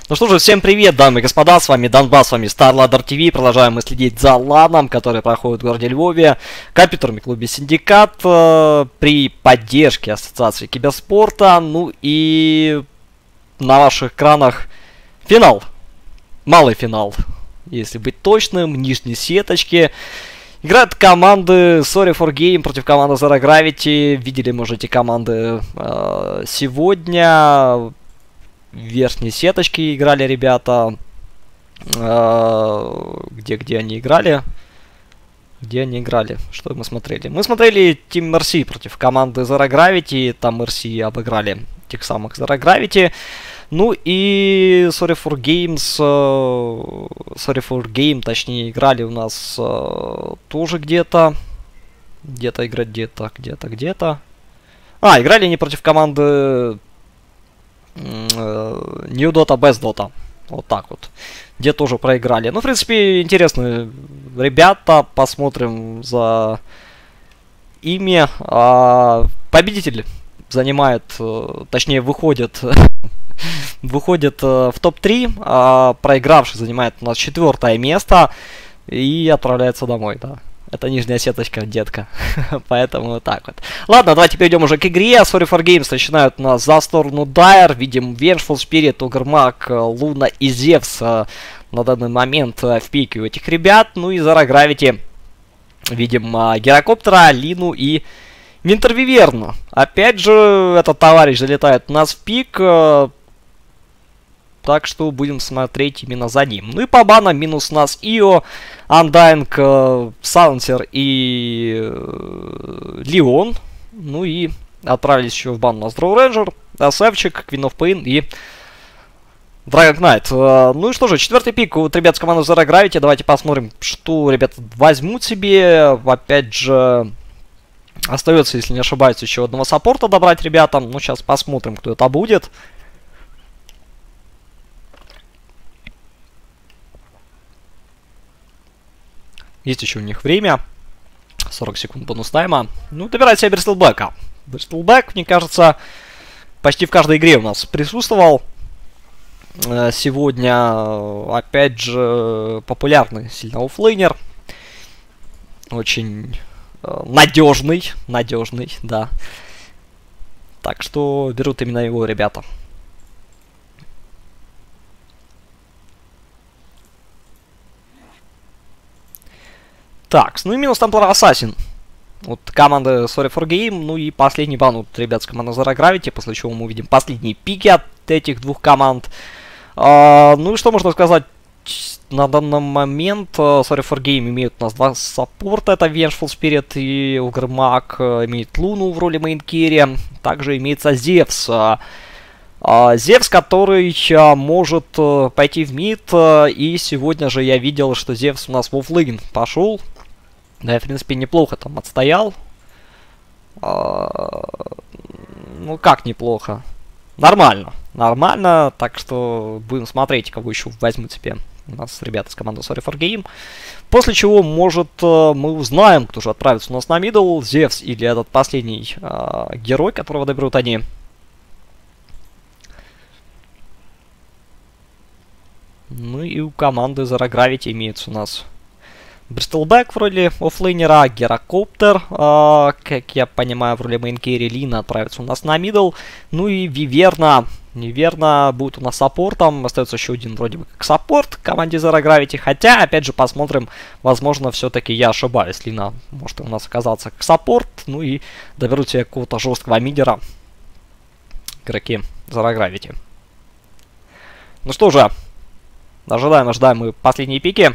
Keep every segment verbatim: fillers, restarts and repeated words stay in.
Ну что же, всем привет, дамы и господа, с вами Донбасс, с вами StarLadder ти ви. Продолжаем мы следить за ланом, который проходит в городе Львове, компьютерном клубе Синдикат, э, при поддержке Ассоциации киберспорта. Ну и на ваших экранах финал, малый финал, если быть точным, нижней сеточки. Играют команды Sorry for Game против команды Zero Gravity. Видели, может, эти команды э, сегодня. В верхней сеточке играли ребята. Э, где, где они играли? Где они играли? Что мы смотрели? Мы смотрели Team эр си против команды Zero Gravity. Там эр си обыграли тех самых Zero Gravity. Ну и Sorry for Games, uh, Sorry for Game, точнее, играли у нас uh, тоже где-то. Где-то играть, где-то, где-то, где-то. А, играли они против команды uh, New Dota, Best Dota. Вот так вот. Где тоже проиграли. Ну, в принципе, интересные ребята. Посмотрим за ими. Uh, победитель занимает, uh, точнее, выходит... Выходит э, в топ три, а проигравший занимает у нас четвертое место и отправляется домой, да. Это нижняя сеточка, детка. Поэтому вот так вот. Ладно, давайте перейдем уже к игре. Sorry for Games начинают у нас за сторону Dire. Видим Vengeful Spirit, Угрмак, Луна и Зевс э, на данный момент э, в пике у этих ребят. Ну и Zero Gravity видим э, Герокоптера, Лину и Винтервиверн. Опять же, этот товарищ залетает у нас в пик. Э, Так что будем смотреть именно за ним. Ну и по банам минус у нас Ио, Undying, Silencer и э, Леон. Ну и отправились еще в бан у нас Draw Ranger, Асевчик, Queen of Pain и Dragon Knight. Э, ну и что же, четвертый пик вот ребят с команды Zero Gravity. Давайте посмотрим, что ребята возьмут себе. Опять же, остается, если не ошибаюсь, еще одного саппорта добрать ребятам. Ну сейчас посмотрим, кто это будет. Есть еще у них время. сорок секунд бонус тайма. Ну, добирать себе Бристлбека. Бристлбек, мне кажется, почти в каждой игре у нас присутствовал. Сегодня, опять же, популярный сильно оффлейнер. Очень надежный. Надежный, да. Так что берут именно его ребята. Так, ну и минус Templar Assassin. Вот команда Sorry for Game. Ну и последний бан вот ребят с команды Zero Gravity. После чего мы увидим последние пики от этих двух команд. А, ну и что можно сказать? На данный момент Sorry for Game имеют у нас два саппорта. Это Vengeful Spirit и Угрмак. Имеет Луну в роли мейн-керри. Также имеется Зевс. Зевс, который а, может а, пойти в мид. А, и сегодня же я видел, что Зевс у нас в оффлейн пошел. Да, в принципе, неплохо там отстоял. А, ну, как неплохо? Нормально. Нормально. Так что будем смотреть, кого еще возьмут себе у нас ребята с команды Sorry for Game. После чего, может, мы узнаем, кто же отправится у нас на мидл. Зевс или этот последний а, герой, которого доберут они. Ну и у команды Zero Gravity имеется у нас Бристлбек в роли оффлейнера, Герокоптер, э, как я понимаю, в роли мейн-керри, Лина отправится у нас на мидл. Ну и Виверна, Виверна будет у нас саппортом. Остается еще один вроде бы как саппорт в команде Zero Gravity. Хотя, опять же, посмотрим, возможно, все-таки я ошибаюсь. Лина может у нас оказаться как саппорт. Ну и доберут себе какого-то жесткого мидера игроки Zero Gravity. Ну что же, ожидаем, ожидаем мы последние пики.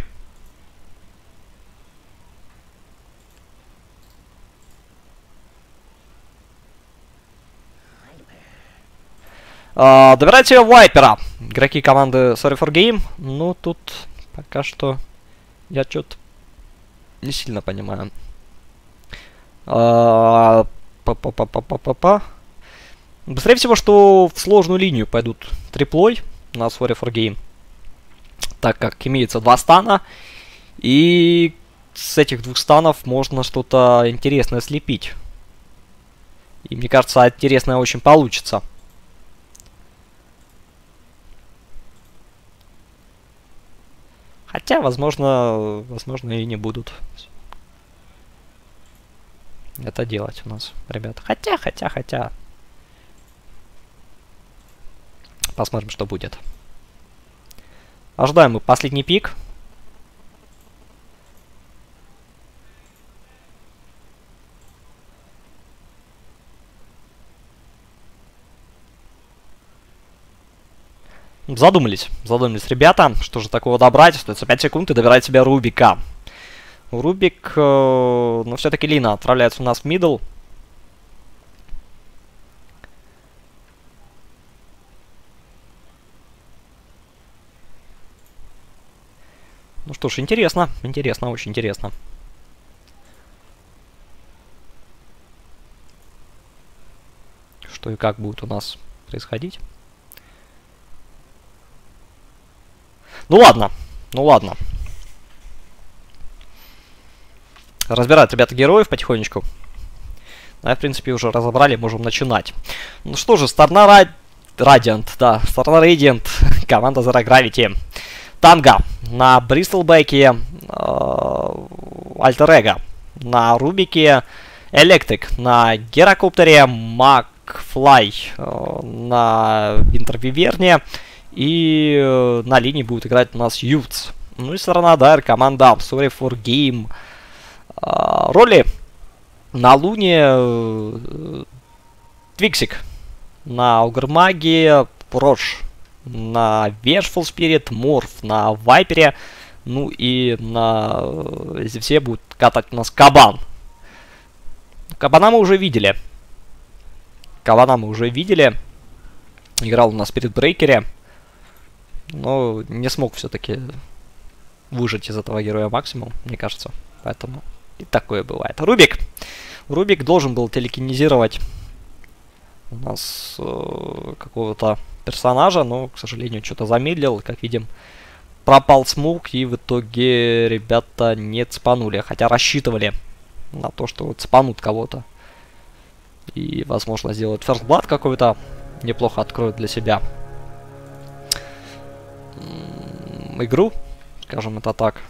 Uh, добирайте Вайпера. Игроки команды Sorry for Game. Ну, тут пока что я что-то не сильно понимаю. Uh, Па-па-па-па-па-па. Быстрее всего, что в сложную линию пойдут триплой на Sorry for Game. Так как имеется два стана. И с этих двух станов можно что-то интересное слепить. И мне кажется, интересное очень получится. Хотя, возможно, возможно и не будут это делать у нас, ребята. Хотя, хотя, хотя. Посмотрим, что будет. Ожидаем мы последний пик. Задумались, задумались ребята, что же такого добрать. Остается пять секунд и добирает себе Рубика. Рубик, э, но все-таки Лина отправляется у нас в мидл. Ну что ж, интересно, интересно, очень интересно. Что и как будет у нас происходить. Ну ладно, ну ладно. Разбирают ребята героев потихонечку. Да, в принципе, уже разобрали, можем начинать. Ну что же, Сторона Радиант, да, Сторона Радиант, команда Zero Gravity. Танго на Бристлбеке, Альтер Эго на Рубике, Электрик на Герокоптере, Макфлай э, на Винтервиверне. И э, на линии будет играть у нас Юц. Ну и сторона Дайр, команда Sorry for Game. Э, роли на Луне э, Твиксик, на Угрмаге Прош, на Vengeful Spirit Морф, на Вайпере, ну и на э, Зевсе будет катать у нас Кабан. Кабана мы уже видели. Кабана мы уже видели. Играл у нас перед Брейкере. Но не смог все-таки выжать из этого героя максимум, мне кажется. Поэтому и такое бывает. Рубик. Рубик должен был телекинезировать у нас э, какого-то персонажа, но, к сожалению, что-то замедлил. Как видим, пропал смог, и в итоге ребята не цепанули. Хотя рассчитывали на то, что цепанут кого-то. И, возможно, сделают First Blood какой-то. Неплохо откроют для себя игру, скажем это так.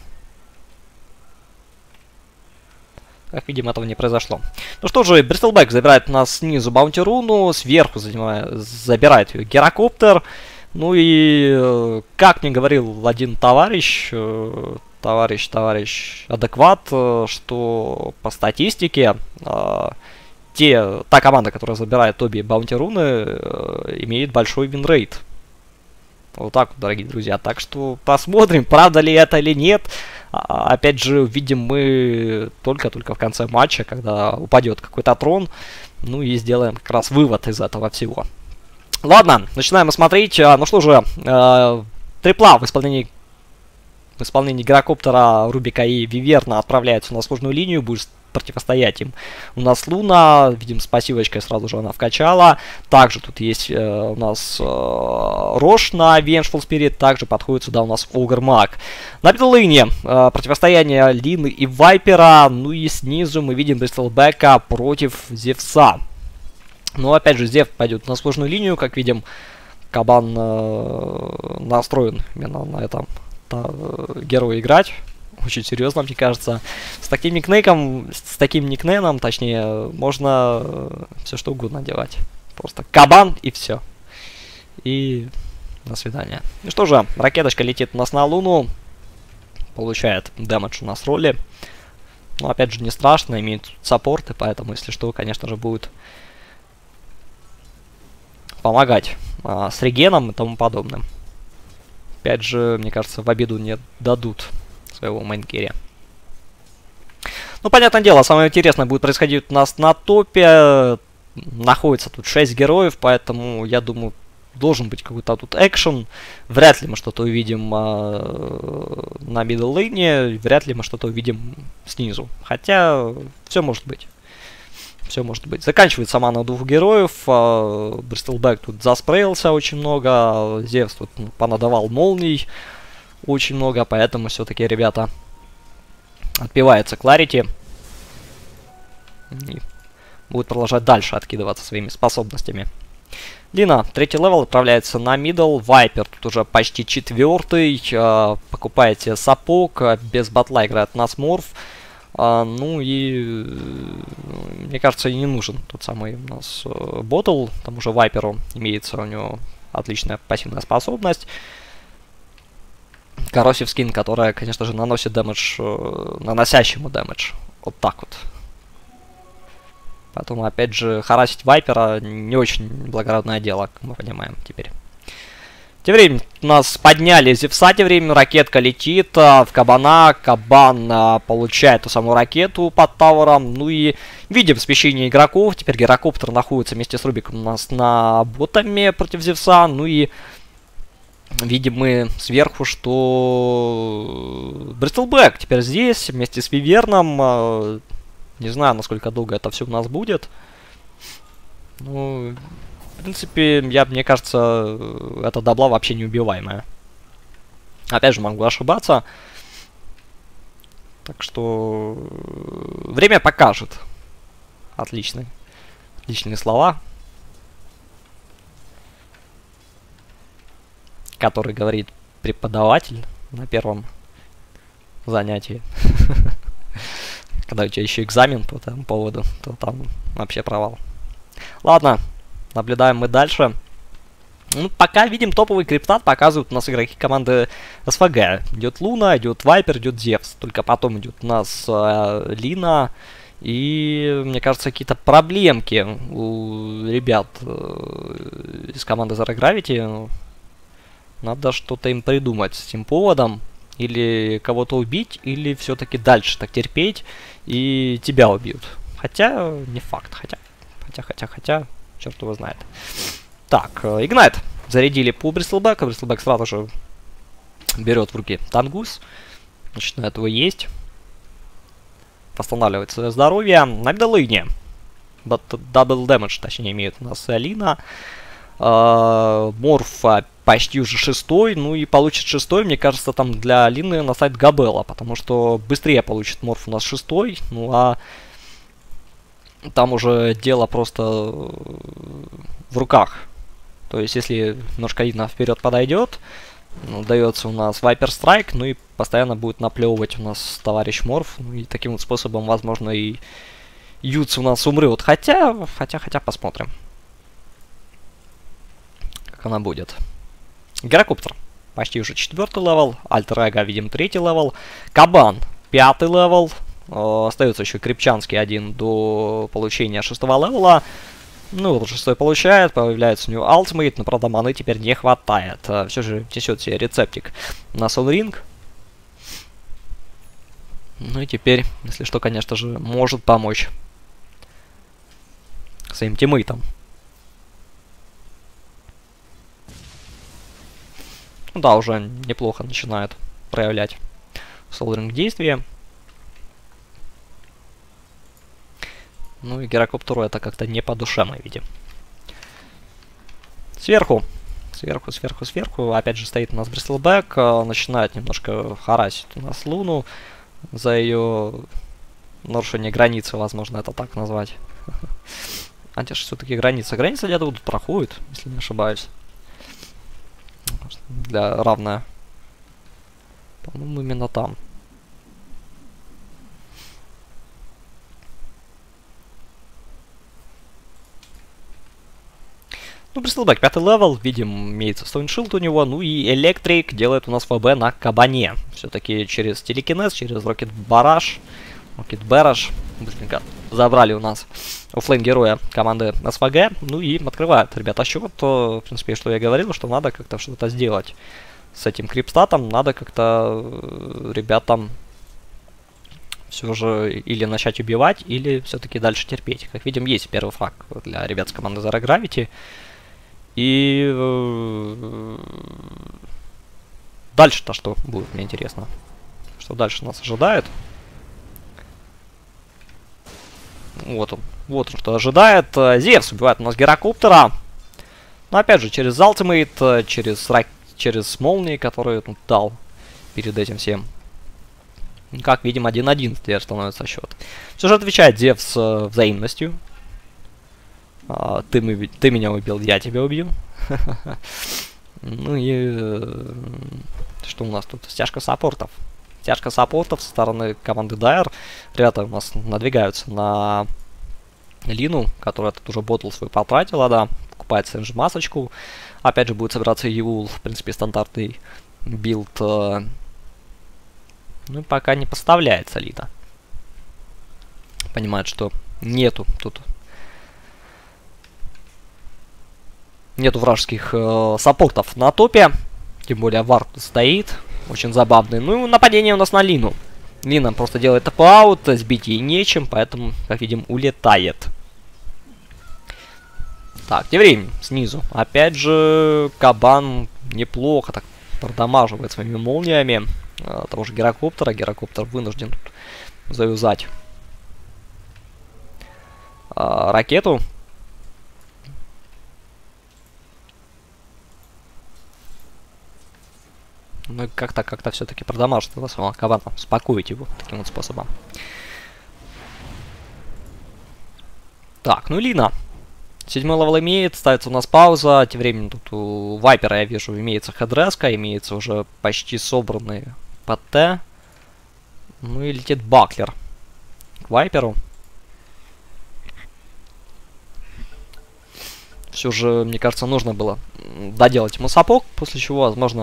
Как видим, этого не произошло. Ну что же, Бристлбек забирает у нас снизу Баунти Руну, сверху занимает, забирает ее Герокоптер. Ну и, как мне говорил один товарищ, товарищ, товарищ адекват, что по статистике те, та команда, которая забирает обе Баунти Руны, имеет большой винрейт. Вот так вот, дорогие друзья. Так что посмотрим, правда ли это или нет. А, опять же, увидим мы только-только в конце матча, когда упадет какой-то трон. Ну и сделаем как раз вывод из этого всего. Ладно, начинаем смотреть. А, ну что же, э, трипла в исполнении, в исполнении Герокоптера, Рубика и Виверна отправляется на сложную линию. Будет противостоять им у нас Луна. Видим, с пассивочкой сразу же она вкачала. Также тут есть э, у нас э, Рош на Vengeful Spirit. Также подходит сюда у нас Огрмаг. На мидлейне э, противостояние Лины и Вайпера. Ну и снизу мы видим Бристлбека против Зевса. Но опять же, Зев пойдет на сложную линию. Как видим, Кабан э, настроен именно на этом э, герое играть. Очень серьезно, мне кажется. С таким никнеймом, с таким никнеймом, точнее, можно э, все что угодно делать. Просто Кабан и все. И до свидания. Ну что же, ракеточка летит у нас на Луну. Получает дэмэдж у нас роли. Но опять же, не страшно, имеет саппорты, поэтому, если что, конечно же, будет помогать а, с регеном и тому подобным. Опять же, мне кажется, в обиду не дадут своего мейнкерри. Ну, понятное дело, самое интересное будет происходить у нас на топе. Находится тут шесть героев, поэтому, я думаю, должен быть какой-то тут экшен. Вряд ли мы что-то увидим э, на мидл-лейне, вряд ли мы что-то увидим снизу. Хотя, все может быть. Все может быть. Заканчивается мана двух героев. Э, Бристлбек тут заспрейлся очень много. Зевс тут ну, понадавал молний очень много, поэтому все-таки, ребята, отпивается Кларити. И будет продолжать дальше откидываться своими способностями. Лина, третий левел, отправляется на мидл. Вайпер тут уже почти четвертый. Э, покупаете сапог, без батла играет нас Морф. А, ну и, мне кажется, и не нужен тот самый у нас э, ботл. Там уже Вайперу имеется у него отличная пассивная способность. Corrosive Skin, которая, конечно же, наносит дэмэдж, э, наносящему дэмэдж. Вот так вот. Поэтому, опять же, харасить Вайпера не очень благородное дело, как мы понимаем теперь. Тем временем у нас подняли Зевса, тем временем ракетка летит а, в кабана, кабан а, получает ту самую ракету под тавером, ну и видим смещение игроков, теперь гирокоптер находится вместе с Рубиком у нас на ботами против Зевса, ну и видим мы сверху, что Бристлбэк теперь здесь вместе с Виверном, а, не знаю, насколько долго это все у нас будет, ну... В принципе, я, мне кажется, эта дабла вообще неубиваемая. Опять же, могу ошибаться. Так что... Время покажет. Отличные. Отличные слова. Который говорит преподаватель на первом занятии. Когда у тебя еще экзамен по этому поводу, то там вообще провал. Ладно. Наблюдаем мы дальше. Ну, пока видим топовый криптат, показывают у нас игроки команды СВГ. Идет Луна, идет Вайпер, идет Зевс. Только потом идет у нас э, Лина. И, мне кажется, какие-то проблемки у ребят э, из команды Zero Gravity. Надо что-то им придумать с этим поводом. Или кого-то убить, или все-таки дальше так терпеть, и тебя убьют. Хотя, не факт. Хотя, хотя, хотя, хотя... Черт его знает. Так, Игнайт. Зарядили по Бристлбэку. Бристлбэк сразу же берет в руки Тангус. Начинает его есть. Восстанавливает свое здоровье. На мидл-лейне. Дабл дэмэдж, точнее, имеет у нас Лина. Морф почти уже шестой. Ну и получит шестой, мне кажется, там для Лины на сайт Габелла. Потому что быстрее получит Морф у нас шестой. Ну а... Там уже дело просто в руках. То есть, если немножко Лина вперед подойдет, ну, дается у нас Viper Strike, ну и постоянно будет наплевывать у нас товарищ Морф. Ну, и таким вот способом, возможно, и Ютс у нас умрет. Хотя, хотя, хотя, посмотрим. Как она будет. Гирокоптер. Почти уже четвертый левел. Альтер Эго, видим, третий левел. Кабан. Пятый левел. Остается еще Крепчанский один до получения шестого левела. Ну, вот шестой получает, появляется у него Ultimate, но, правда, маны теперь не хватает. Все же несет себе рецептик на Soul Ring. Ну и теперь, если что, конечно же, может помочь своим тиммейтам. Ну да, уже неплохо начинает проявлять Soul Ring действия. Ну и гирокоптеру это как-то не по душе, мы видим. Сверху. Сверху, сверху, сверху. Опять же стоит у нас Бристлбэк. Начинает немножко харасить у нас Луну. За ее нарушение границы, возможно, это так назвать. А те же все-таки граница. Граница где-то тут проходит, если не ошибаюсь. Для равная. По-моему, именно там. Ну, Бристлбэк, пятый левел, видим, имеется Стоуншилд у него, ну и Электрик делает у нас ФБ на Кабане. Все-таки через телекинез, через Рокет Бараш, Рокет Бараш, быстренько забрали у нас оффлейн героя команды СВГ, ну и открывают, ребята, счет, то, в принципе, что я говорил, что надо как-то что-то сделать с этим крипстатом, надо как-то ребятам все же или начать убивать, или все-таки дальше терпеть. Как видим, есть первый фраг для ребят с команды Zero Gravity. И э, дальше-то что будет, мне интересно. Что дальше нас ожидает. Вот он. Вот он, что ожидает. Зевс убивает у нас гирокоптера. Но опять же, через Ultimate, через, через молнии, которые он дал перед этим всем. Как видим, один-один теперь становится счет. Все же отвечает Зевс э, взаимностью. А, ты, мы, ты меня убил, я тебя убью. Ну и... Что у нас тут? Стяжка саппортов. Стяжка саппортов со стороны команды Dire. Ребята у нас надвигаются на Лину, которая тут уже ботл свой потратила, да. Покупает Сэнджи масочку. Опять же будет собираться Евул, в принципе, стандартный билд. Ну и пока не поставляется Лина. Понимает, что нету тут... Нету вражеских э, саппортов на топе. Тем более вард стоит. Очень забавный. Ну и нападение у нас на Лину. Лина просто делает тап-аут. Сбить ей нечем, поэтому, как видим, улетает. Так, тем временем, снизу. Опять же, Кабан неплохо так продамаживает своими молниями э, того же Герокоптера. Герокоптер вынужден тут заюзать э, ракету. Ну, как-то, как-то все-таки продамажит его самого Кабана. Успокоить его таким вот способом. Так, ну Лина. Седьмой левел имеет, ставится у нас пауза. Тем временем тут у Вайпера, я вижу, имеется хедреска, имеется уже почти собранный ПТ. Ну и летит Баклер к Вайперу. Все же, мне кажется, нужно было доделать ему сапог, после чего, возможно...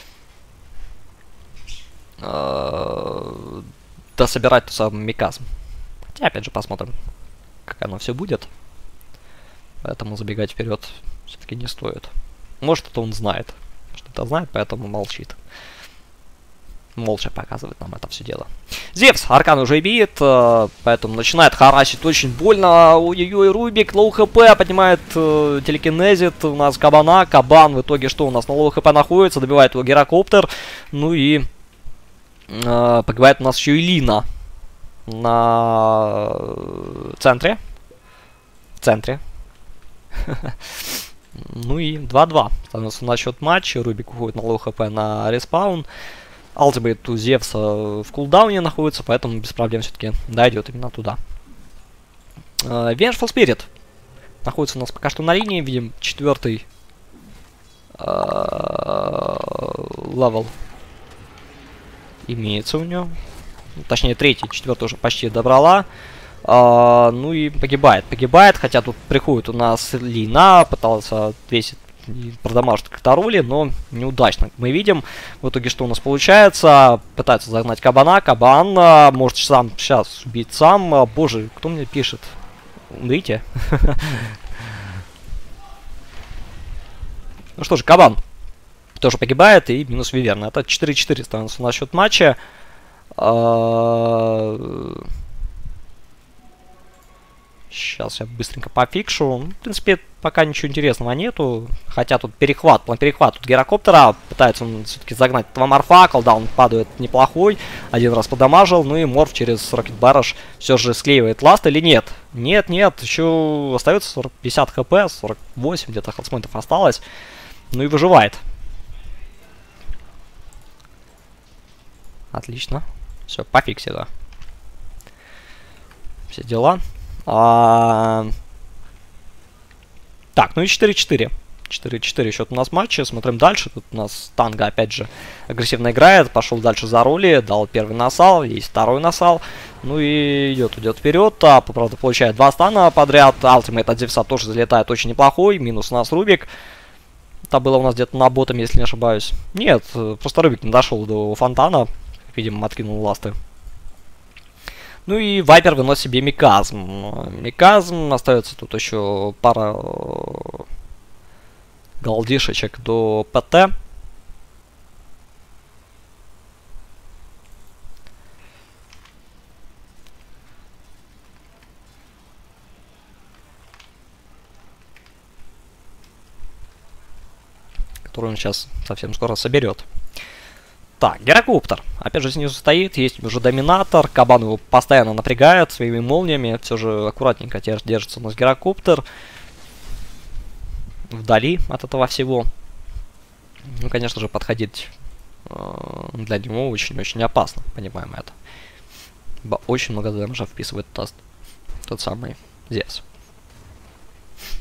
дособирать ту самую миказм. Хотя, опять же, посмотрим, как оно все будет. Поэтому забегать вперед все-таки не стоит. Может, это он знает. Может, это знает, поэтому молчит. Молча показывает нам это все дело. Зевс, аркан уже бит, поэтому начинает харасить очень больно. Ой-ой-ой, Рубик, лоу хп, поднимает э, телекинезит. У нас Кабана. Кабан в итоге что у нас на лоу хп находится? Добивает его Герокоптер. Ну и... Uh, погибает у нас еще и Лина на центре. В центре. Ну и два-два. Становится на счет матча. Рубик уходит на лоу хп на респаун. Ультимейт у Зевса в кулдауне находится, поэтому без проблем все-таки дойдет именно туда. Uh, Vengeful Spirit находится у нас пока что на линии. Видим четвертый левел. Uh, имеется у нее. Точнее, третий, четвертый уже почти добрала. А, ну и погибает. Погибает, хотя тут приходит у нас Лина, пытался отвесить и продамажить как-то роли, но неудачно. Мы видим, в итоге что у нас получается. Пытается загнать Кабана. Кабан а, может сам сейчас убить сам. А, боже, кто мне пишет? Умрите. Ну что же, Кабан тоже погибает, и минус Виверна. Это четыре-четыре становится на счет матча. Сейчас я быстренько пофикшу. Ну, в принципе, пока ничего интересного нету. Хотя тут перехват, план перехват тут Герокоптера. Пытается он все-таки загнать этого морфа. Колдаун падает неплохой. Один раз подамажил. Ну и морф через Рокет Барраж все же склеивает ласт или нет? Нет, нет. Еще остается сорок пятьдесят хп. сорок восемь где-то хелспоинтов осталось. Ну и выживает. Отлично. Все, пофиксила. Все дела. А... Так, ну и четыре-четыре. четыре-четыре счет у нас матча. Смотрим дальше. Тут у нас Танго опять же агрессивно играет. Пошел дальше за роли. Дал первый насал. Есть второй насал. Ну и идет, идет вперед. А, правда, получает два стана подряд. Ультимейт от Зевса тоже залетает очень неплохой. Минус у нас Рубик. Это было у нас где-то на ботом, если не ошибаюсь. Нет, просто Рубик не дошел до фонтана. Видимо, откинул ласты. Ну и Вайпер выносит себе Миказм. Миказм. Остается тут еще пара голдишечек до ПТ. Который он сейчас совсем скоро соберет. Так, Герокоптер. Опять же снизу стоит, есть уже Доминатор. Кабан его постоянно напрягает своими молниями. Все же аккуратненько держится у нас Герокоптер. Вдали от этого всего. Ну, конечно же, подходить э, для него очень-очень опасно. Понимаем это. Ибо очень много дэмэджа вписывает тот, тот самый Зевс.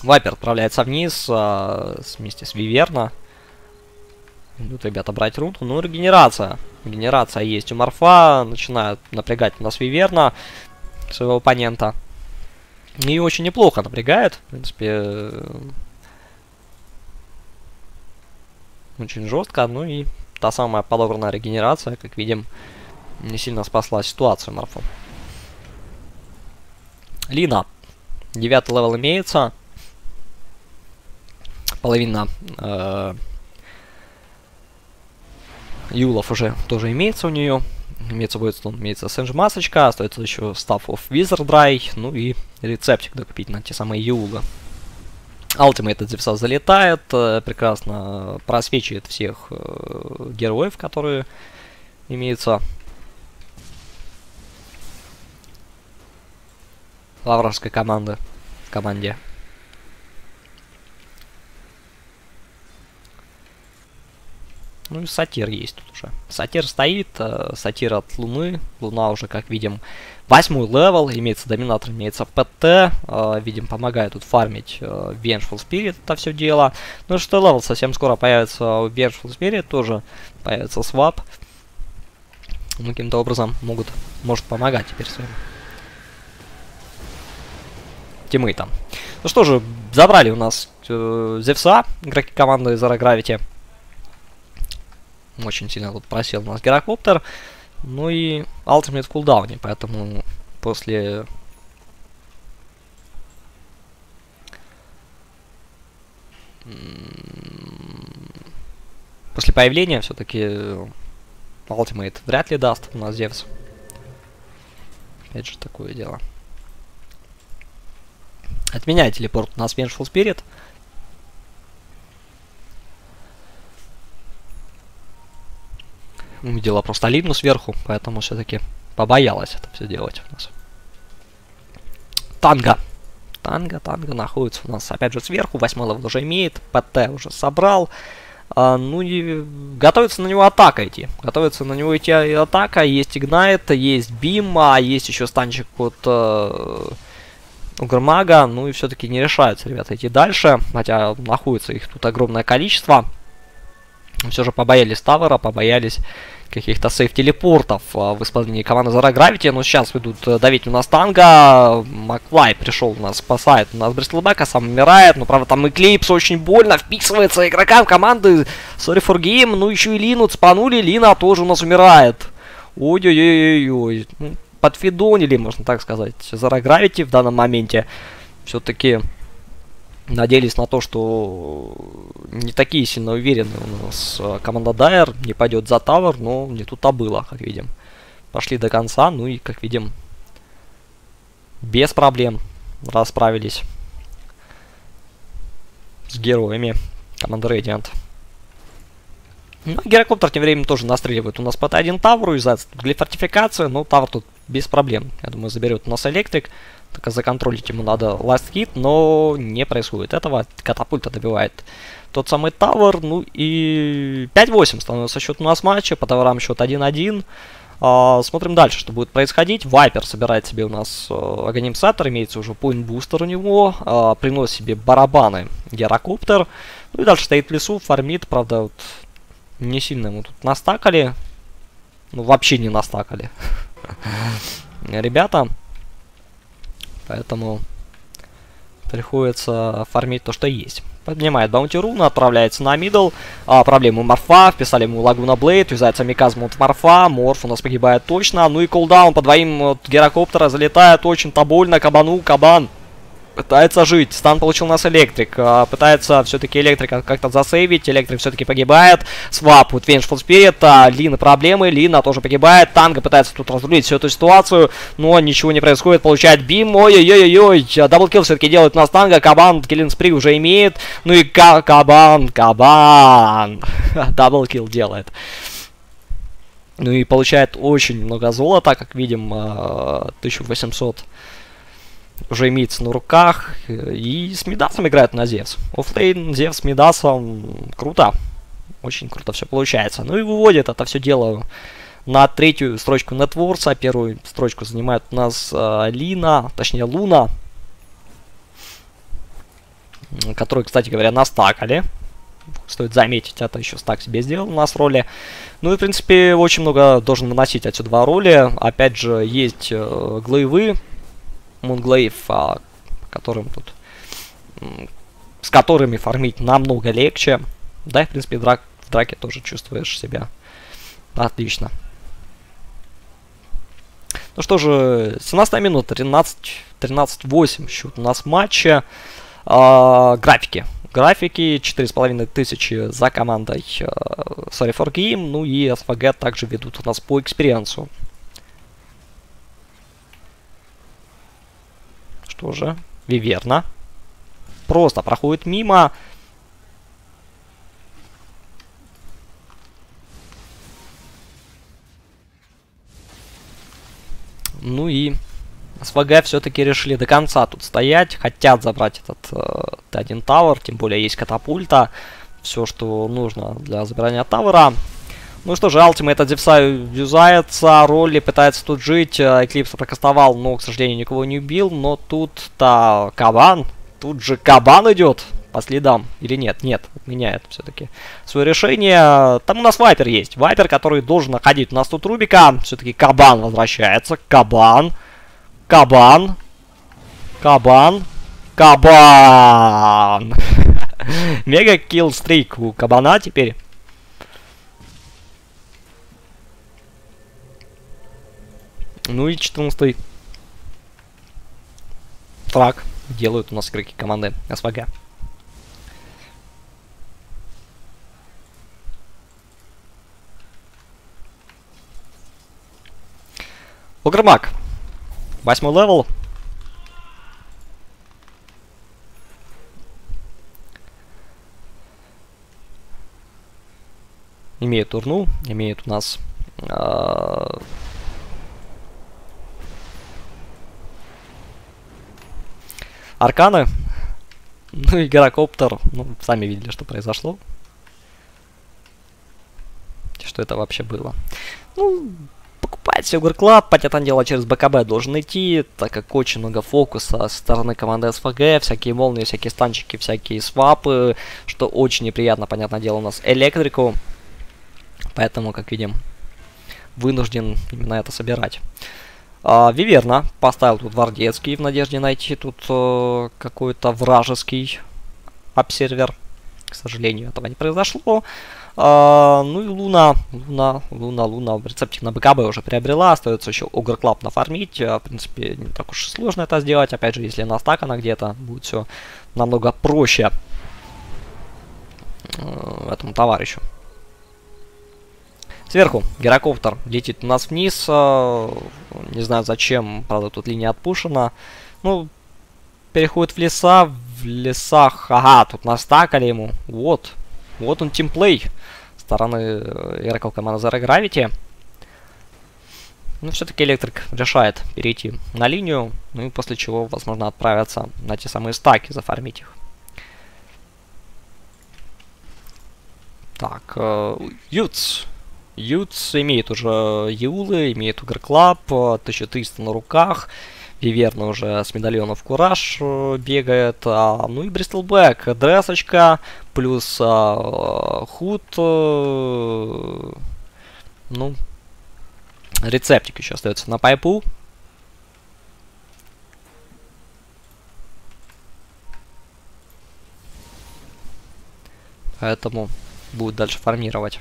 Вайпер отправляется вниз а, вместе с Виверна. Идут ребята брать рунку. Ну, регенерация. Регенерация есть у Морфа. Начинают напрягать у нас Виверна, своего оппонента. И очень неплохо напрягает. В принципе, очень жестко. Ну и та самая подобранная регенерация, как видим, не сильно спасла ситуацию Морфу. Лина. Девятый левел имеется. Половина э, юлов уже тоже имеется у нее. Имеется Войтстон, имеется Сэнджи масочка. Остается еще Staff of Wizard Dry. Ну и рецептик докупить на те самые юлы. Ультимейт от Зевса залетает. Э, прекрасно просвечивает всех э, героев, которые имеются во вражеской команды, команде. Ну и сатир есть тут уже. Сатир стоит, э, сатир от Луны. Луна уже, как видим, восьмой левел. Имеется доминатор, имеется ПТ. Э, видим, помогает тут фармить э, Vengeful Spirit это все дело. Ну и шестой левел совсем скоро появится у Vengeful Spirit. Тоже появится свап. Ну, каким-то образом могут, может помогать теперь своим тиммейтам. Ну что же, забрали у нас э, Зевса, игроки команды Zero Gravity. Очень сильно тут просел у нас гирокоптер. Ну и Ultimate в кулдауне, поэтому после после появления все-таки Ultimate вряд ли даст у нас Зевс. Опять же такое дело. Отменяет телепорт у нас Vengeful Spirit. Увидела просто Лину сверху, поэтому все-таки побоялась это все делать у нас. Танго. Танго, танго находится у нас опять же сверху. Восьмой левел уже имеет. ПТ уже собрал. А, ну и готовится на него атака идти. Готовится на него идти атака. Есть Игнайт, есть Бим, а есть еще станчик от э, Угрмага. Ну и все-таки не решаются ребята идти дальше. Хотя находится их тут огромное количество. Все же побоялись Тавера, побоялись каких-то сейф-телепортов а, в исполнении команды Zero Gravity. Но сейчас идут давить у нас танго. Макфлай пришел у нас, спасает у нас Бристлбека, сам умирает. Но, правда, там Эклипс очень больно вписывается игрокам команды Sorry for Game. Ну, еще и Лину цпанули, Лина тоже у нас умирает. Ой-ой-ой-ой-ой. Ну, подфидонили, можно так сказать, Zero Gravity в данном моменте. Все-таки надеялись на то, что не такие сильно уверенные у нас команда Дайер не пойдет за Тавер, но не тут-то было, как видим. Пошли до конца, ну и, как видим, без проблем расправились с героями команды Radiant. Ну, гирокоптер тем временем тоже настреливает у нас по один Тавру, юзается тут глифортификация, но Тавр тут без проблем. Я думаю, заберет у нас электрик. Только законтролить ему надо last hit, но не происходит этого. Катапульта добивает тот самый Тавр. Ну и пять восемь становится счет у нас матча. По Таврам счет один один. А, смотрим дальше, что будет происходить. Вайпер собирает себе у нас а, Аганимсатор. Имеется уже point бустер у него. А, приносит себе барабаны гирокоптер. Ну и дальше стоит в лесу, фармит. Правда, вот, не сильно ему тут настакали. Ну, вообще не настакали. Ребята. Поэтому приходится фармить то, что есть. Поднимает баунти руна, отправляется на мидл. А, проблемы Морфа, вписали ему Лагуна Блейд, юзается миказм от Морфа. Морф у нас погибает точно. Ну и кулдаун по двоим от гирокоптера залетает очень-то больно. Кабану, кабан пытается жить. Стан получил у нас электрик. А, пытается все-таки электрика как-то засейвить. Электрик все-таки погибает. Свап вот Vengeful Spirit. А, Лина проблемы. Лина тоже погибает. Танго пытается тут разрулить всю эту ситуацию. Но ничего не происходит. Получает бим. Ой-ой-ой-ой. Даблкил все-таки делает у нас танго. Кабан киллинг спри уже имеет. Ну и ка кабан. Кабан. Даблкил делает. Ну и получает очень много золота. Как видим, тысяча восемьсот уже имеется на руках. И с Мидасом играет на Зевс. Оффлейн, Зевс с Мидасом. Круто. Очень круто все получается. Ну и выводит это все дело на третью строчку Нетворса. Первую строчку занимает у нас э, Лина, точнее Луна. который, кстати говоря, настакали. Стоит заметить, это еще стак себе сделал у нас роли. Ну и, в принципе, очень много должен наносить отсюда роли. Опять же, есть э, глейвы, мунглейв, а, которым тут, с которыми фармить намного легче. Да, и, в принципе, в, драк, в драке тоже чувствуешь себя отлично. Ну что же, семнадцатая минута, тринадцать восемь счет у нас матча. А, графики. Графики четыре с половиной тысячи за командой uh, Sorry for Game, ну и эс вэ джи также ведут у нас по экспириенсу. Что же, Виверна просто проходит мимо. Ну и эс вэ джи все-таки решили до конца тут стоять, хотят забрать этот э, тэ один Tower, тем более есть катапульта, все, что нужно для забирания Тавера. Ну что же, Ultimate от Зевса юзается, Ролли пытается тут жить, Эклипс прокастовал, но, к сожалению, никого не убил, но тут-то Кабан, тут же Кабан идет по следам, или нет? Нет, меняет все-таки свое решение. Там у нас Вайпер есть, Вайпер, который должен находить. У нас тут Рубика, все-таки Кабан возвращается, Кабан. Кабан. Кабан. Кабан. Мега килл стрик у Кабана теперь. Ну и четырнадцатый фраг делают у нас игроки команды эс вэ джи. Огрмак. Восьмой левел. Имеет турну, имеет у нас э арканы. Ну и гирокоптер. Ну, сами видели, что произошло. Что это вообще было. Ну, покупать Silver Club, понятное дело, через бэ ка бэ должен идти, так как очень много фокуса со стороны команды эс вэ джи, всякие молнии, всякие станчики, всякие свапы, что очень неприятно, понятное дело, у нас электрику. Поэтому, как видим, вынужден именно это собирать. А, Виверна поставил тут Вардецкий в надежде найти тут э, какой-то вражеский обсервер. К сожалению, этого не произошло. А, ну и Луна, Луна, Луна, Луна, рецептик на бэ ка бэ уже приобрела, остается еще Ogre Club нафармить, в принципе, не так уж и сложно это сделать, опять же, если на стак она где-то, будет все намного проще э, этому товарищу. Сверху гирокоптер летит у нас вниз, э, не знаю зачем, правда, тут линия отпушена, ну, переходит в леса, в лесах, ага, тут настакали ему, вот. Вот он, тимплей стороны игроков команды Zero Gravity. Но все-таки Электрик решает перейти на линию, ну и после чего, возможно, отправиться на те самые стаки, зафармить их. Так, э, Ютс. Ютс имеет уже Еулы, имеет Ogre Club, тысяча триста на руках. Виверна уже с медальонов Кураж э, бегает. А, ну и Бристлбэк. Дресочка. Плюс э, худ. Э, ну. Рецептик еще остается на пайпу. Поэтому будет дальше фармировать.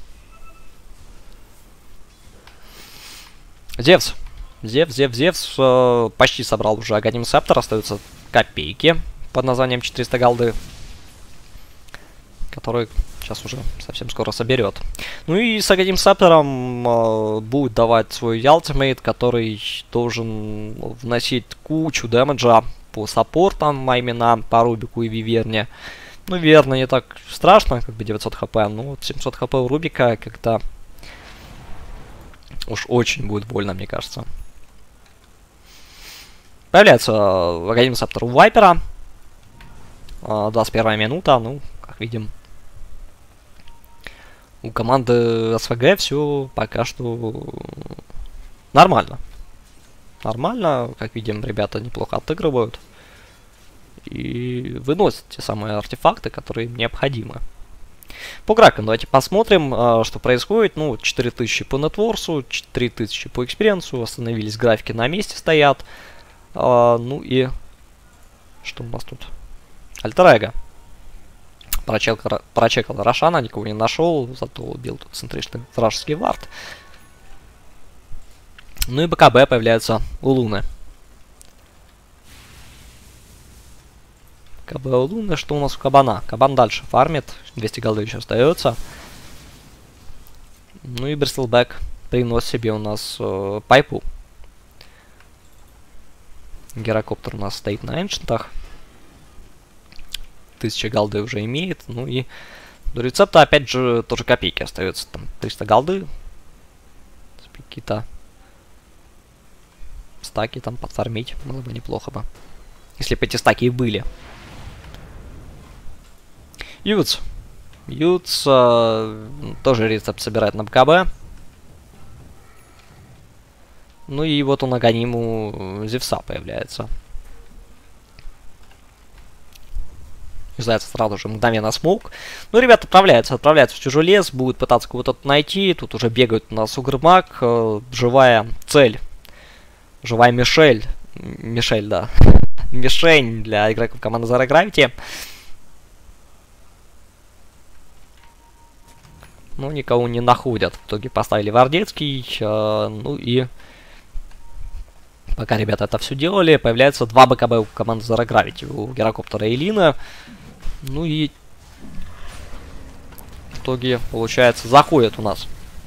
Зевс. Зевс, Зевс, Зевс э, почти собрал уже Агоним Септор. Остаются копейки под названием четыреста голды, который сейчас уже совсем скоро соберет. Ну и с Агоним Септором э, будет давать свой Ultimate, который должен вносить кучу дэмэджа по саппортам, а именно по Рубику и Виверне. Ну, Виверна не так страшно, как бы девятьсот хп, но вот семьсот хп у Рубика как-то уж очень будет больно, мне кажется. Появляется Агоним Септор у Вайпера. двадцать первая минута. Ну, как видим, у команды эс вэ джи все пока что нормально. Нормально. Как видим, ребята неплохо отыгрывают. и выносят те самые артефакты, которые им необходимы. По гракам давайте посмотрим, что происходит. Ну, четыре тысячи по нетворсу, четыре тысячи по экспириенсу, остановились графики на месте, стоят. Ну и что у нас тут? Альтер-эго. Прочекал, прочекал Рошана, никого не нашел, зато убил тут центричный вражеский вард. Ну и БКБ появляется у Луны. КБ у Луны, что у нас у Кабана? Кабан дальше фармит, двести голды еще остается. Ну и Бристлбэк приносит себе у нас э, пайпу. Герокоптер у нас стоит на эншентах. Тысяча голды уже имеет. Ну и до рецепта опять же тоже копейки остается. Там триста голды. Какие-то стаки там подфармить было бы неплохо бы. Если бы эти стаки и были. Ютс. Ютс э, тоже рецепт собирает на БКБ. Ну и вот он Аганиму Зевса появляется. Юзается сразу же мгновенно смоук. Ну, ребята отправляются, отправляются в чужой лес, будут пытаться кого-то найти. Тут уже бегают у нас Угрмак. Э, живая цель. Живая Мишель. Мишель, да. Мишень для игроков команды Zero Gravity. Ну, никого не находят. В итоге поставили Вардецкий. Э, ну и... Пока ребята это все делали, появляется два БКБ у команды Zero Gravity. У Герокоптера и Лина. Ну и... В итоге, получается, заходят у нас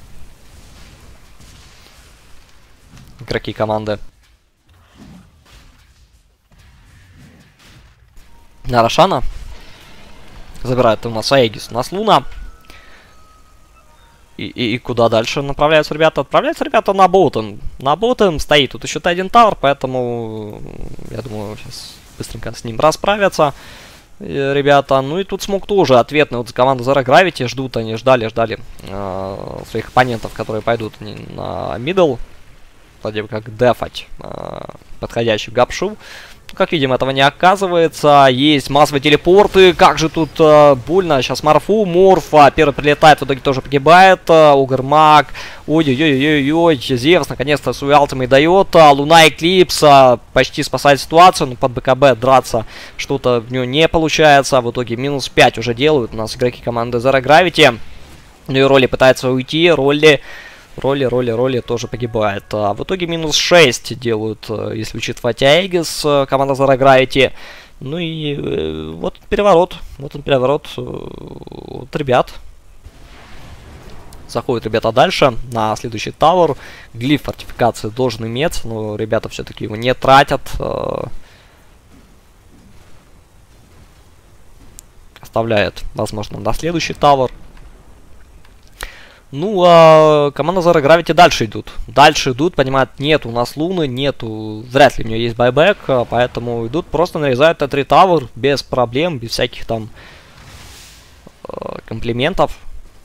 игроки команды на Рошана. Забирает у нас Аегис, у нас Луна. И, и, и куда дальше направляются ребята? Отправляются ребята на Ботом. На Ботом стоит тут еще один тавр, поэтому я думаю, сейчас быстренько с ним расправятся ребята. Ну и тут смог тоже ответный вот за команду Zero Gravity. Ждут они, ждали, ждали э, своих оппонентов, которые пойдут на мидл. Вроде бы как дефать э, подходящий гапшу. Как видим, этого не оказывается. Есть массовые телепорты. Как же тут э, больно. Сейчас Морфу, Морф. А, первый прилетает, в итоге тоже погибает. Э, Угрмак. Ой-ой-ой-ой-ой. Зевс наконец-то свой алтимейт дает. А, Луна Эклипс а, почти спасает ситуацию. Но под БКБ драться что-то в нее не получается. В итоге минус пять уже делают у нас игроки команды Zero Gravity. Ну и Роли пытается уйти. Роли... Роли, роли, роли тоже погибает. А в итоге минус шесть делают, если учитывать Аегис, команда Zero Gravity. Ну и э, вот переворот. Вот он переворот от ребят. Заходят ребята дальше на следующий тавер. Глиф фортификации должен иметь, но ребята все-таки его не тратят. Оставляют, возможно, на следующий тавер. Ну, а команда Zero Gravity дальше идут. Дальше идут, понимают, нет у нас Луны, нету, вряд ли у нее есть байбек, поэтому идут, просто нарезают Т три Tower без проблем, без всяких там э, комплиментов.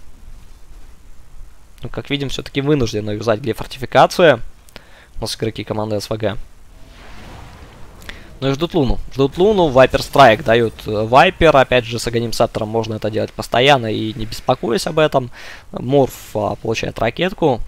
Ну, как видим, все-таки вынуждены юзать где фортификация. У нас игроки команды СВГ. Ну и ждут Луну. Ждут Луну, Вайпер Страйк дают Вайпер. Опять же, с Аганим Септором можно это делать постоянно и не беспокоясь об этом. Морф а, получает ракетку.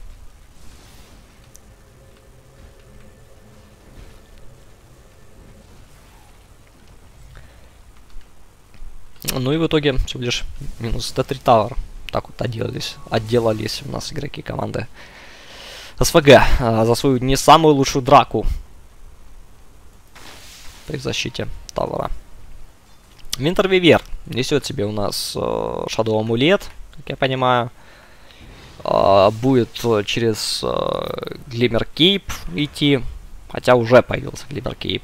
Ну и в итоге всего лишь минус Т три Tower. Так вот отделались, отделались у нас игроки команды СВГ а, за свою не самую лучшую драку при защите тавера. Винтер Вивер несет себе у нас э, Shadow Амулет, как я понимаю. Э, будет через э, Глиммер Кейп идти. Хотя уже появился Глиммер Кейп.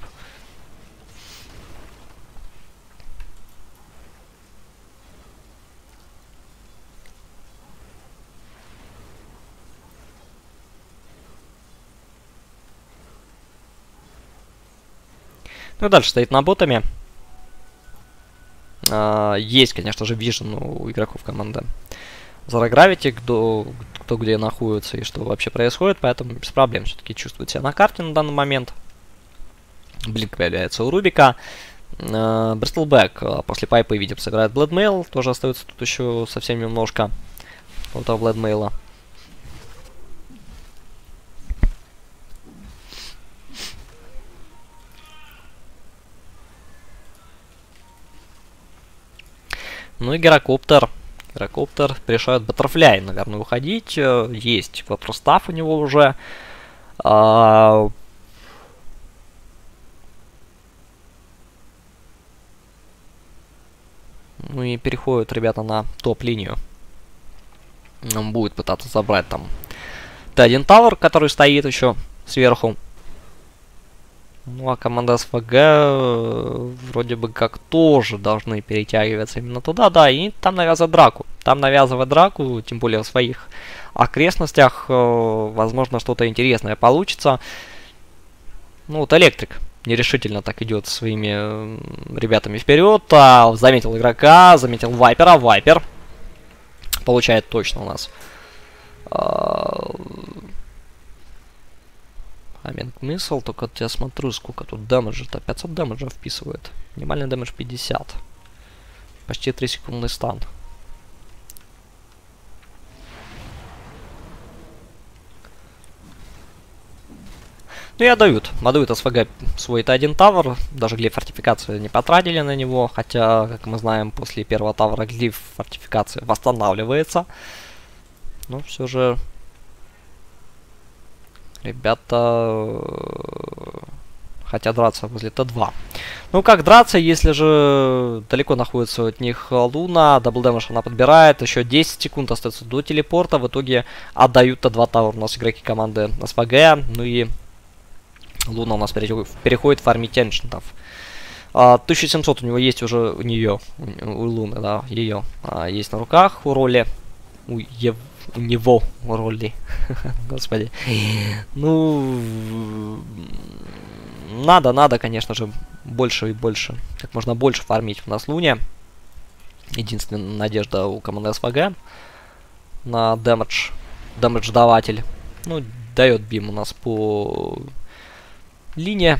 Ну и дальше стоит на ботами. А, есть, конечно же, вижен у игроков команды Zero Gravity, кто, кто где находится и что вообще происходит, поэтому без проблем все-таки чувствует себя на карте на данный момент. Блинк появляется у Рубика. Bristleback после пайпа, видим, сыграет Bloodmail. Тоже остается тут еще совсем немножко вот этого Bloodmail. Ну и Гирокоптер. Гирокоптер решает Баттерфляй, наверное, уходить. Есть квадростав у него уже. А... Ну и переходят ребята на топ-линию. Он будет пытаться забрать там Т один Tower, который стоит еще сверху. Ну а команда СВГ вроде бы как тоже должны перетягиваться именно туда, да, и там навязывать драку. Там навязывать драку, тем более в своих окрестностях, возможно, что-то интересное получится. Ну вот Электрик нерешительно так идет своими ребятами вперед. А, заметил игрока, заметил Вайпера. Вайпер получает точно у нас. Аминг Миссл, только я смотрю, сколько тут дэмэджа-то. пятьсот дэмэджа вписывает. Минимальный дэмэдж пятьдесят. Почти три секундный стан. Ну и отдают. Отдают СВГ свой Т один Tower. Даже глиф фортификации не потратили на него. Хотя, как мы знаем, после первого тавра глиф фортификации восстанавливается. Но все же... Ребята хотят драться возле Т два. Ну как драться, если же далеко находится от них Луна, дабл дэмэдж она подбирает, еще десять секунд остается до телепорта, в итоге отдают Т два Tower у нас игроки команды СПГ, ну и Луна у нас переходит фармить эншентов. тысяча семьсот у него есть уже, у нее, у, у Луны, да, ее а, есть на руках, у роли, у Ев... У него роли. Господи. Ну, надо, надо, конечно же, больше и больше. Как можно больше фармить у нас Луне. Единственная надежда у команды СВГ на дэмэдж. Дэмэдж-даватель. Ну, дает бим у нас по линии.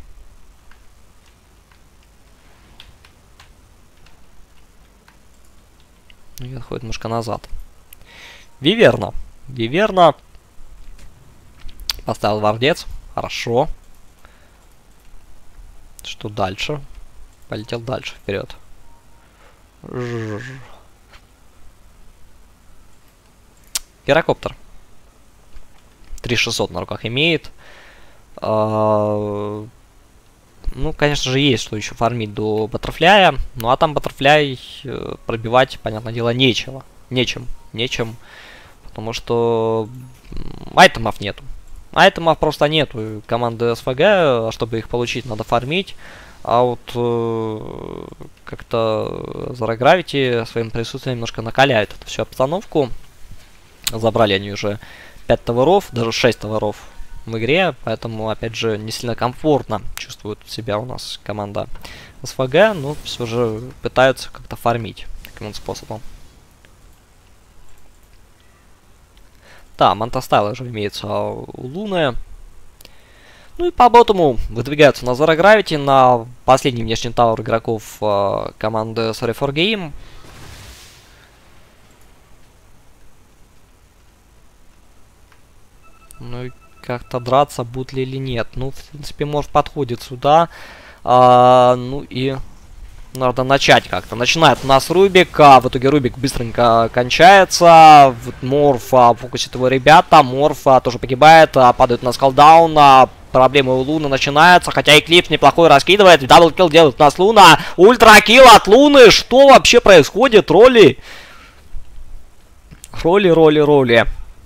И отходит немножко назад. Виверна. Виверна. Поставил вардец. Хорошо. Что дальше? Полетел дальше, вперед. Гирокоптер. три тысячи шестьсот на руках имеет. А, ну, конечно же, есть что еще фармить до Баттерфляя. Ну, а там Баттерфляй пробивать, понятное дело, нечего. Нечем. Нечем. Потому что айтемов нету. Айтемов просто нету. Команды СВГ, чтобы их получить, надо фармить. А вот э, как-то Zero Gravity своим присутствием немножко накаляет эту всю обстановку. Забрали они уже пять товаров, даже шесть товаров в игре. Поэтому, опять же, не сильно комфортно чувствует себя у нас команда СВГ. Но все же пытаются как-то фармить таким вот способом. Да, Мантастайл уже имеется у Луны. Ну и по ботому выдвигаются на Zero Gravity, на последний внешний тауэр игроков э, команды Sorry for Game. Ну и как-то драться будут ли или нет. Ну, в принципе, может, подходит сюда. А, ну и... Надо начать как-то. Начинает у нас Рубик, а в итоге Рубик быстренько кончается. Вот Морф а, фокусит его ребята. Морф а, тоже погибает, а, падает у нас колдаун. А, проблемы у Луны начинаются, хотя Эклипс неплохой раскидывает. Даблкилл делает у нас Луна. Ультракилл от Луны. Что вообще происходит? Роли. Роли, роли, роли.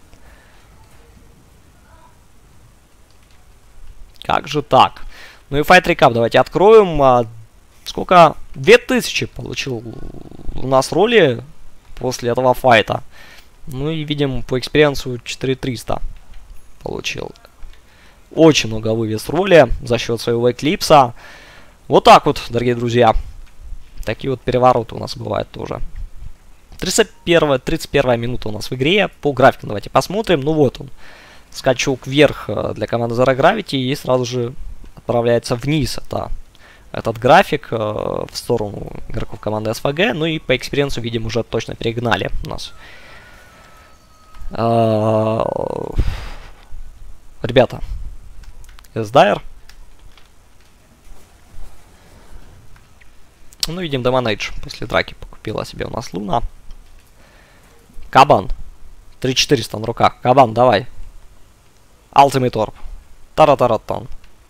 Как же так? Ну и Fight Recap давайте откроем. А, сколько? две тысячи получил у нас роли после этого файта. Ну и видим по экспириенсу четыре тысячи триста получил. Очень много вывез роли за счет своего Эклипса. Вот так вот, дорогие друзья. Такие вот перевороты у нас бывают тоже. тридцать первая, тридцать первая минута у нас в игре. По графике давайте посмотрим. Ну вот он. Скачок вверх для команды Zero Gravity и сразу же отправляется вниз. Это этот график э, в сторону игроков команды СВГ. Ну и по экспириенсу, видим, уже точно перегнали у нас. Э, ребята, Эсдайр. Ну, видим, Демонейдж после драки покупила себе у нас Луна. Кабан. три четыреста на руках. Кабан, давай. Ultimate Orb. Тара-тара-тан.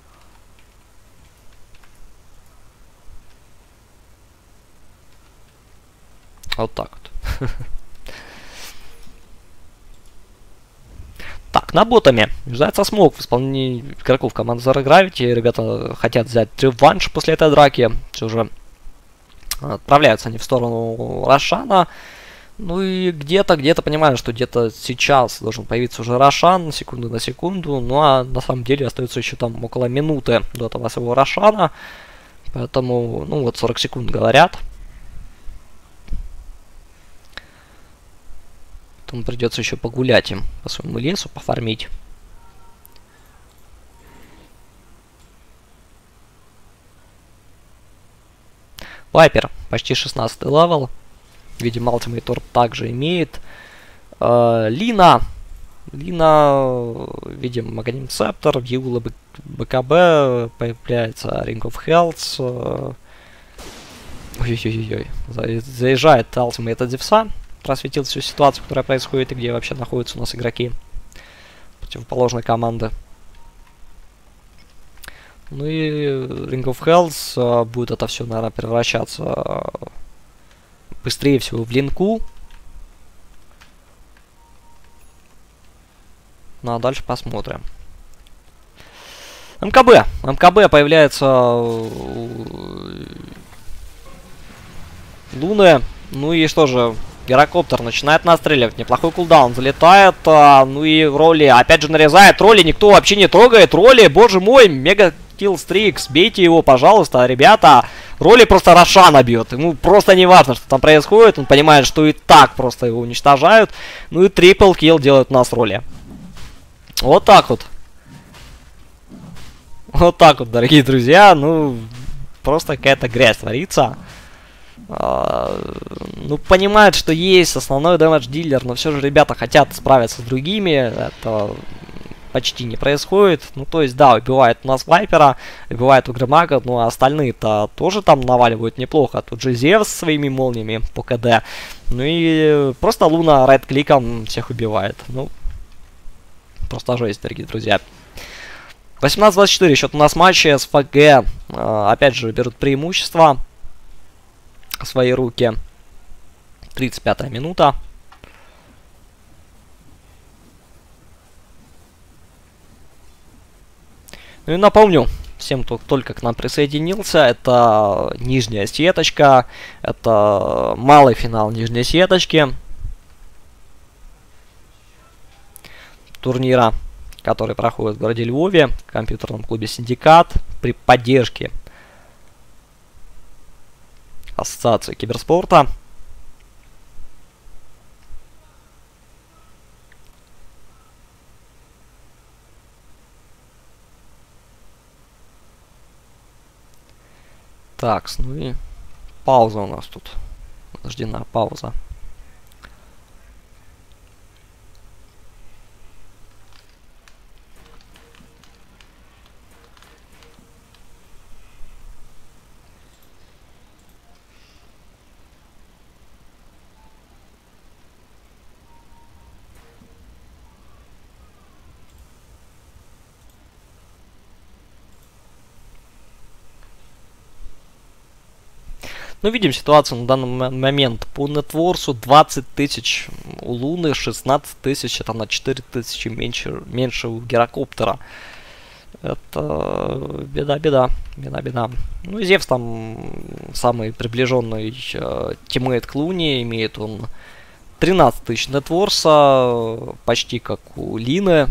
Вот так вот. Так, на ботами. Ждается смог в исполнении игроков команды Zero Gravity. Ребята хотят взять реванш после этой драки. Все же отправляются они в сторону Рошана. Ну и где-то, где-то понимаю, что где-то сейчас должен появиться уже Рошан, секунду на секунду. Ну а на самом деле остается еще там около минуты до этого своего Рошана. Поэтому, ну вот сорок секунд говорят. Поэтому придется еще погулять им по своему лесу, пофармить. Вайпер, почти шестнадцатый левел. Видимо, Ultimate Orb также имеет. Э, Лина. Лина, видим, Магним Септор, Вьюла БКБ, появляется Ring of Health. Ой-ой-ой-ой. Заезжает Ultimate Дивса. Просветил всю ситуацию, которая происходит и где вообще находятся у нас игроки противоположной команды. Ну и Ring of Health будет это все, наверное, превращаться быстрее всего в линку. Ну а дальше посмотрим. МКБ. МКБ появляется Луны. Ну и что же, Гирокоптер начинает настреливать. Неплохой кулдаун. Залетает. А, ну и роли опять же нарезает. Роли никто вообще не трогает. Роли, боже мой, мега киллстрикс. Бейте его, пожалуйста, ребята. Роли просто Рошана бьет. Ему просто не важно, что там происходит. Он понимает, что и так просто его уничтожают. Ну и трипл килл делают у нас Роли. Вот так вот. Вот так вот, дорогие друзья. Ну, просто какая-то грязь творится. А, ну, понимают, что есть основной дэмэдж-дилер, но все же ребята хотят справиться с другими. Это почти не происходит. Ну, то есть, да, убивает у нас Вайпера, убивает Угрымага, ну, а остальные-то тоже там наваливают неплохо. Тут же Зевс своими молниями по КД. Ну и просто Луна райт-кликом всех убивает. Ну, просто жесть, дорогие друзья. восемнадцать двадцать четыре счет у нас матча. СФГ, э, опять же, берут преимущество в свои руки. тридцать пятая минута. Ну и напомню всем, кто только к нам присоединился, это нижняя сеточка, это малый финал нижней сеточки турнира, который проходит в городе Львове, в компьютерном клубе «Синдикат» при поддержке Ассоциации киберспорта. Так, ну и пауза у нас тут. Подождена пауза. Ну, видим ситуацию на данный момент. По нетворсу двадцать тысяч у Луны, шестнадцать тысяч, это на четыре тысячи меньше, меньше у Гирокоптера. Это беда-беда, беда-беда. Ну, и Зевс там самый приближенный э, тиммейт к Луне, имеет он тринадцать тысяч нетворса, почти как у Лины.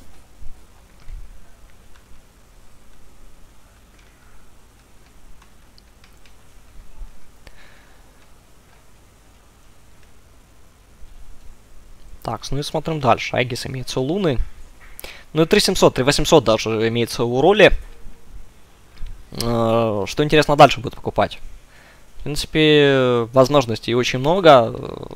Так, ну и смотрим дальше. Айгис имеется у Луны. Ну и три семьсот, три восемьсот даже имеется у Роли. Э, что интересно дальше будет покупать? В принципе, возможностей очень много.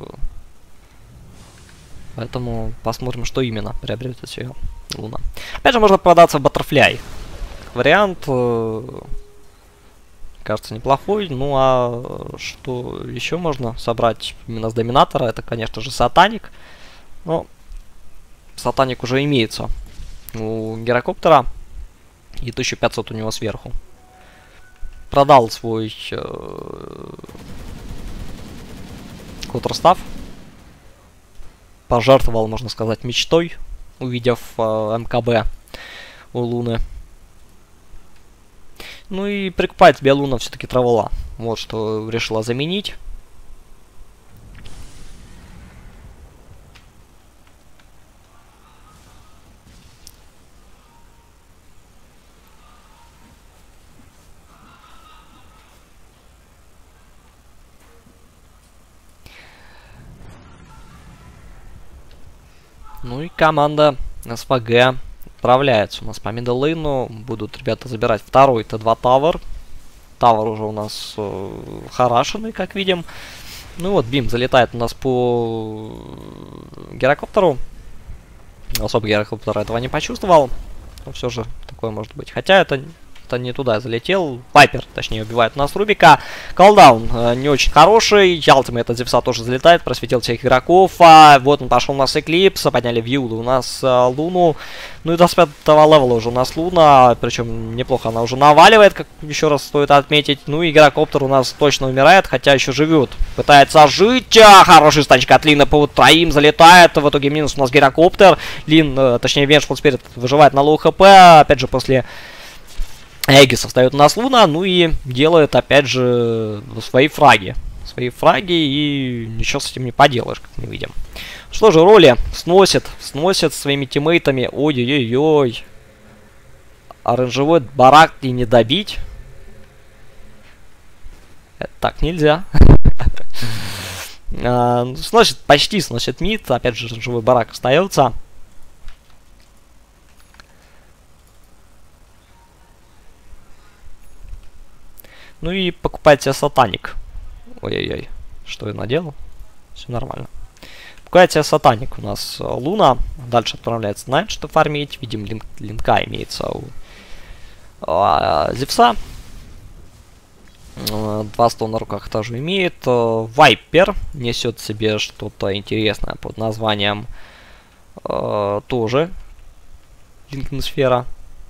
Поэтому посмотрим, что именно приобретет себе Луна. Опять же, можно продаться в Баттерфляй. Вариант, э, кажется, неплохой. Ну а что еще можно собрать именно с Доминатора? Это, конечно же, Сатаник. Но Сатаник уже имеется у Гирокоптера. И тысяча пятьсот у него сверху. Продал свой э, Квотерстав. Пожертвовал, можно сказать, мечтой, увидев э, МКБ у Луны. Ну и прикупает себе Луна все-таки Травола. Вот что решила заменить. Ну и команда СВГ отправляется у нас по мидл-лейну. Будут ребята забирать второй Т два Тавер. Тавер уже у нас э, харашенный, как видим. Ну вот, Бим залетает у нас по Гирокоптеру. Особо Гирокоптер этого не почувствовал. Но все же такое может быть. Хотя это... Это не туда залетел. Вайпер, точнее, убивает у нас Рубика. Колдаун э, не очень хороший. Ультимейт от Зевса тоже залетает. Просветил всех игроков. А вот он пошел у нас Эклипс. Подняли Вьюду у нас э, Луну. Ну и до пятого левела уже у нас Луна. Причем неплохо она уже наваливает, как еще раз стоит отметить. Ну и Гирокоптер у нас точно умирает, хотя еще живет. Пытается жить. А, хороший станчик от Лина по вот троим залетает. В итоге минус у нас Гирокоптер. Лин, э, точнее, Веншфул Спирит выживает на лоу хп. Опять же, после... Эггиса встает у нас Луна, ну и делает, опять же, свои фраги. Свои фраги, и ничего с этим не поделаешь, как мы видим. Что же, роли сносит, сносит своими тиммейтами. Ой-ой-ой. Оранжевой барак и не добить. Это так нельзя. Сносит, почти сносит мид. Опять же, оранжевой барак остается. Ну и покупает себе Сатаник. Ой-ой-ой, что я наделал? Все нормально. Покупает себе Сатаник у нас Луна. Дальше отправляется Найт, что фармить. Видим, линк, линка имеется у а, Зевса. Два стола на руках тоже имеет. Вайпер несет себе что-то интересное под названием а, тоже Линкенсфера.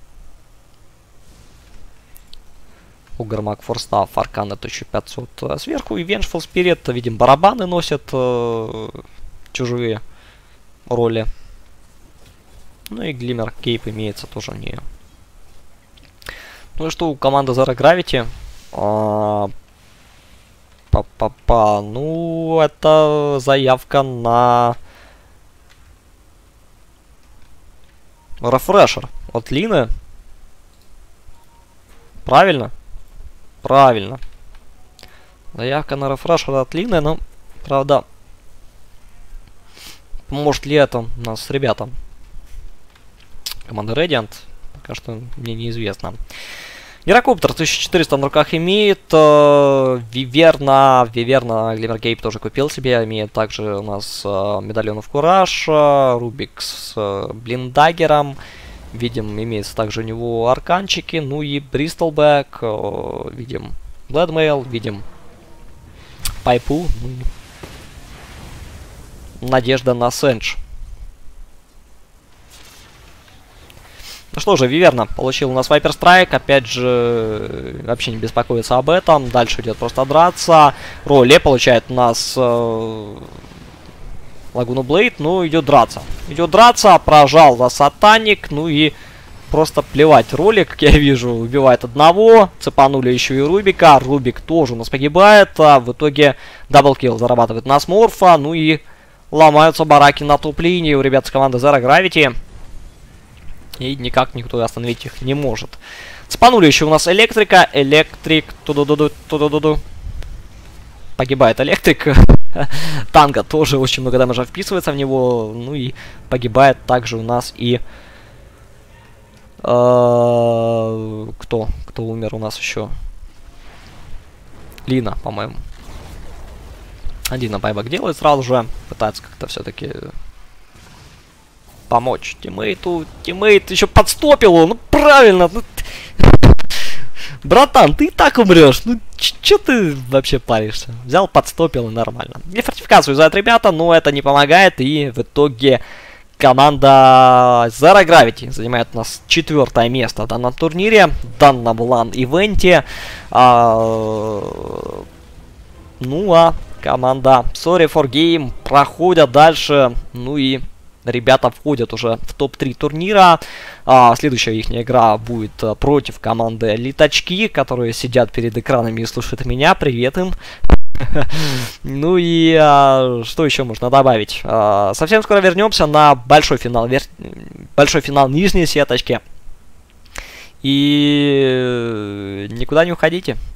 Угармак Форстав, Аркана тысяча пятьсот сверху. И Веншфул Спирит, видим, барабаны носят э, чужие роли. Ну и Глиммер Кейп имеется тоже у нее. Ну и что у команды Zero Gravity? А, па-па-па. Ну, это заявка на рефрешер от Лины. Правильно? Правильно. Заявка на рефрешер от Лины, но, правда, поможет ли это у нас ребятам команды Radiant, пока что мне неизвестно. Гирокоптер тысяча четыреста на руках имеет. Э, Виверна, Виверна, Глиммер Кейп тоже купил себе. Имеет также у нас э, медальонов Кураж, э, Рубик с э, Блиндаггером. Видим, имеется также у него арканчики. Ну и Бристолбэк. Э, видим Бладмейл, видим Пайпу. Надежда на Сэндж. Ну что же, Виверна получил у нас Вайпер Страйк. Опять же, вообще не беспокоится об этом. Дальше идет просто драться. Роле получает у нас э, Лагуну Блейд. Ну, идет драться. Идет драться. Прожал за Сатаник. Ну и просто плевать. Роли, как я вижу, убивает одного. Цепанули еще и Рубика. Рубик тоже у нас погибает. А в итоге даблкилл зарабатывает на Сморфа. Ну и ломаются бараки на топ-линии у ребят с команды Zero Gravity. И никак никто остановить их не может. Цепанули еще у нас Электрика. Электрик. Ту-ду-ду-ду, ту-ду-ду-ду. Погибает Электрик. Танго тоже очень много дамажа вписывается в него. Ну и погибает также у нас и Э, кто? Кто умер у нас еще? Лина, по-моему. Один байбак делает сразу же. Пытается как-то все-таки помочь тиммейту. Тиммейт еще подстопил его. Ну правильно. Ну, братан, ты и так умрешь. Ну че ты вообще паришься? Взял, подстопил и нормально. И фортификацию взяют ребята, но это не помогает. И в итоге команда Zero Gravity занимает у нас четвертое место в данном турнире, в данном лан-ивенте. А, ну а команда Sorry for Game проходят дальше. Ну и ребята входят уже в топ три турнира. А, следующая их игра будет а, против команды Литачки, которые сидят перед экранами и слушают меня. Привет им. Ну и а, что еще можно добавить? А, совсем скоро вернемся на большой финал, вер... большой финал нижней сеточки. И никуда не уходите.